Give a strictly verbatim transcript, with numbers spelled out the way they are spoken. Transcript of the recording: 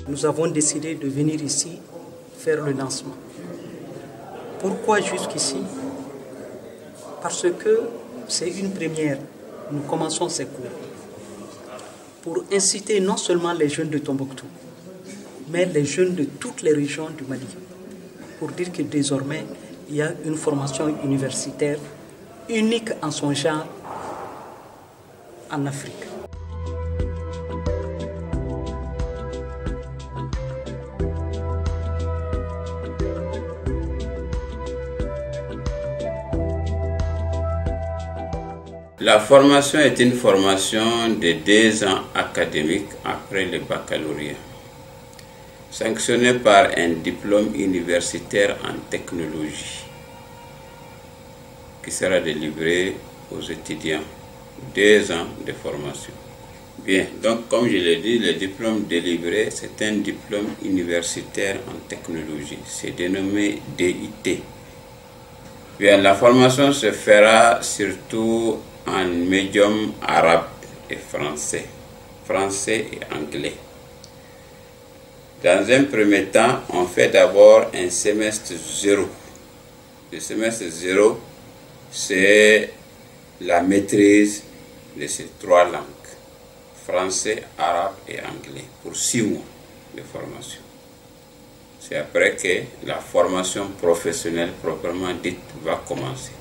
nous avons décidé de venir ici faire le lancement. Pourquoi jusqu'ici? Parce que c'est une première. Nous commençons ces cours pour inciter non seulement les jeunes de Tombouctou, mais les jeunes de toutes les régions du Mali, pour dire que désormais, il y a une formation universitaire unique en son genre en Afrique. La formation est une formation de deux ans académiques après le baccalauréat, sanctionnée par un diplôme universitaire en technologie qui sera délivré aux étudiants. Deux ans de formation. Bien, donc comme je l'ai dit, le diplôme délivré, c'est un diplôme universitaire en technologie. C'est dénommé D I T. Bien, la formation se fera surtout en médium arabe et français, français et anglais. Dans un premier temps, on fait d'abord un semestre zéro. Le semestre zéro, c'est la maîtrise de ces trois langues, français, arabe et anglais, pour six mois de formation. C'est après que la formation professionnelle proprement dite va commencer.